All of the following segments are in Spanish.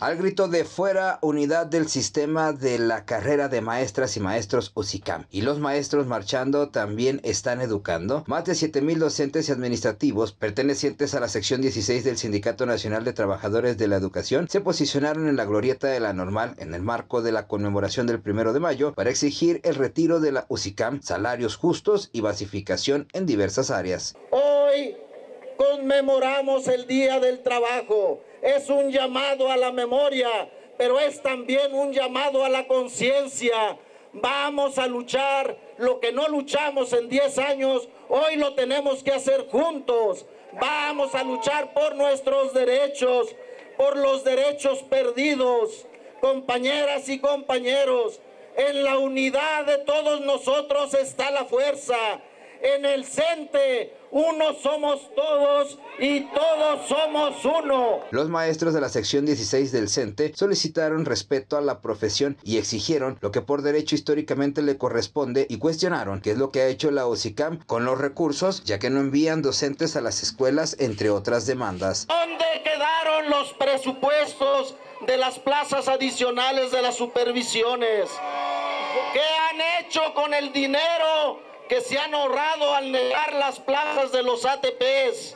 Al grito de fuera unidad del sistema de la carrera de maestras y maestros UCICAM y los maestros marchando también están educando, más de 7,000 docentes y administrativos pertenecientes a la sección 16 del Sindicato Nacional de Trabajadores de la Educación se posicionaron en la glorieta de la Normal en el marco de la conmemoración del 1 de mayo para exigir el retiro de la UCICAM, salarios justos y basificación en diversas áreas. Hoy conmemoramos el Día del Trabajo. Es un llamado a la memoria, pero es también un llamado a la conciencia. Vamos a luchar lo que no luchamos en 10 años, hoy lo tenemos que hacer juntos. Vamos a luchar por nuestros derechos, por los derechos perdidos. Compañeras y compañeros, en la unidad de todos nosotros está la fuerza. En el CENTE, uno somos todos y todos somos uno. Los maestros de la sección 16 del CENTE solicitaron respeto a la profesión y exigieron lo que por derecho históricamente le corresponde y cuestionaron qué es lo que ha hecho la UCICAM con los recursos, ya que no envían docentes a las escuelas, entre otras demandas. ¿Dónde quedaron los presupuestos de las plazas adicionales de las supervisiones? ¿Qué han hecho con el dinero que se han ahorrado al negar las plazas de los ATPs?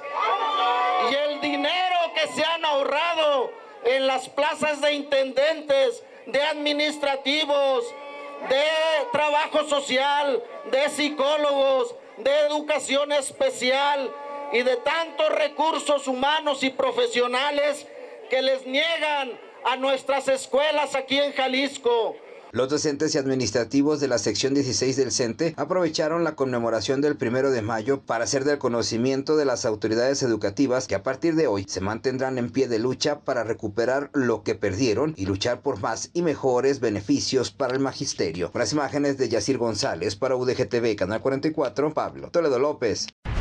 Y el dinero que se han ahorrado en las plazas de intendentes, de administrativos, de trabajo social, de psicólogos, de educación especial y de tantos recursos humanos y profesionales que les niegan a nuestras escuelas aquí en Jalisco. Los docentes y administrativos de la sección 16 del CENTE aprovecharon la conmemoración del 1 de mayo para hacer del conocimiento de las autoridades educativas que a partir de hoy se mantendrán en pie de lucha para recuperar lo que perdieron y luchar por más y mejores beneficios para el magisterio. Con las imágenes de Yacir González para UDGTV, Canal 44, Pablo Toledo López.